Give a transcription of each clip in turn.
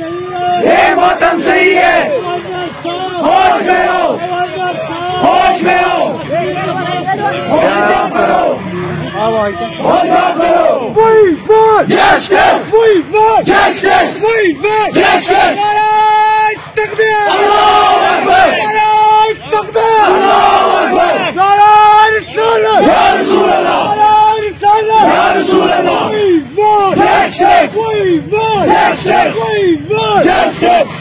ये मोहतम सही है। होश में रहो, होश में रहो, होश करो, होश करो। Justice, justice, justice. अल्लाहू अकबर, अल्लाहू अकबर। या रसूल अल्लाह, या रसूल अल्लाह। Justice! Justice! Justice!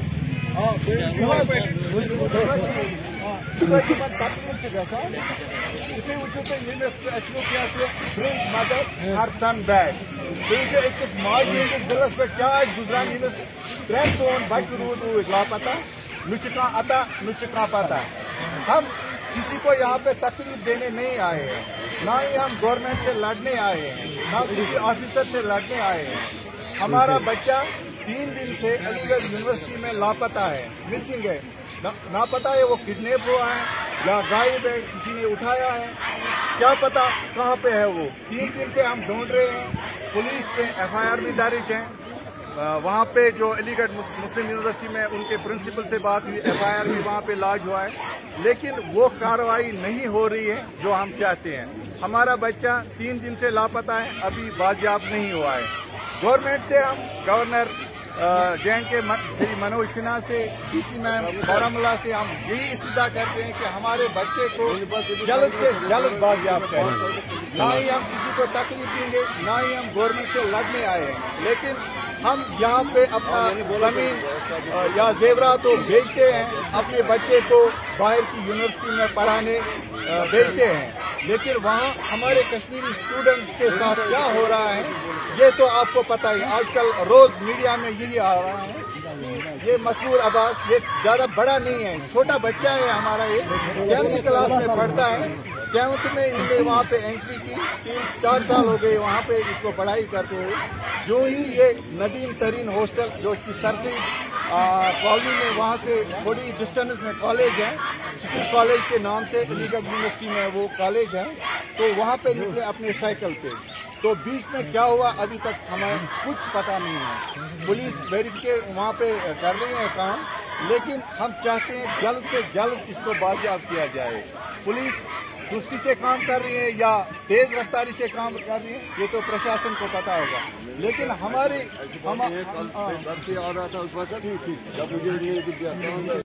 bring mother her son back. أكس ماجی دلس پہ کیا گزران ترین دون بچہ روز لاپتہ نچکا عطا نچکا پتہ. ہم کسی کو یہاں پہ تکلیف دینے نہیں آئے ہیں، نہ ہی ہم گورنمنٹ سے لڑنے آئے ہیں، نہ کسی آفیسر سے لڑنے آئے ہیں. ہمارا بچہ 3 دن سے علی گڑھ یونیورسٹی میں لاپتہ ہے، مسنگ ہے. نہ پتا ہے وہ کڈنیپ ہوا ہے یا غائب ہے، کسی نے اٹھایا ہے، کیا پتا کہاں پہ ہے وہ. 3 دن سے ہم ڈھونڈ رہے ہیں. پولیس پہ FIR بھی درج ہے. وہاں پہ جو علی گڑھ مسلم یونیورسٹی میں ان کے پرنسپل سے بات ہوئی، FIR بھی وہاں پہ لاج ہوا ہے، لیکن وہ کارروائی نہیں ہو رہی ہے جو ہم چاہتے ہیں. ہمارا بچہ 3 دن سے لاپتہ ہے، ابھی بازیاب نہیں ہوا ہے. گورنمنٹ سے ہم گورنر JNK شری منوج سنہا سے DC میم بارامولہ سے ہم یہی استدعا کرتے ہیں کہ ہمارے بچے کو جلد سے جلد بازیاب کریں. نہ ہی ہم کسی کو تکلیف دیں گے، نہ ہی ہم گورنمنٹ سے لڑنے آئے ہیں، لیکن ہم یہاں پہ اپنا زمین یا زیورات تو بھیجتے ہیں، اپنے بچے کو باہر کی یونیورسٹی میں پڑھانے بھیجتے ہیں، لیکن وہاں ہمارے کشمیری اسٹوڈنٹس کے ساتھ کیا ہو رہا ہے یہ تو آپ کو پتہ ہی. آج کل روز میڈیا میں یہی آ رہا ہے. یہ مسرور عباس یہ زیادہ بڑا نہیں ہے، چھوٹا بچہ ہے ہمارا. یہ 10th کلاس میں پڑھتا ہے. 7th میں ان نے وہاں پہ انٹری کی. 3-4 سال ہو گئے وہاں پہ اس کو پڑھائی کرتے ہوئے. جو ہی یہ ندیم ترین ہاسٹل جو کہ سرسی کالونی میں وہاں سے تھوڑی ڈسٹینس میں کالج ہے، سٹی کالج کے نام سے علی گڑھ یونیورسٹی میں وہ کالج ہے، تو وہاں پہ نکلے اپنے سائیکل پہ. تو بیچ میں کیا ہوا ابھی تک ہمیں کچھ پتہ نہیں ہے. پولیس ویریفکیشن وہاں پہ کر رہی ہے کام، لیکن ہم چاہتے ہیں جلد سے جلد اس کو بازیاب کیا جائے. پولیس سستی سے کام کر رہی ہے یا تیز رفتاری سے کام کر رہی ہے یہ تو پرشاسن کو پتا ہوگا، لیکن ہماری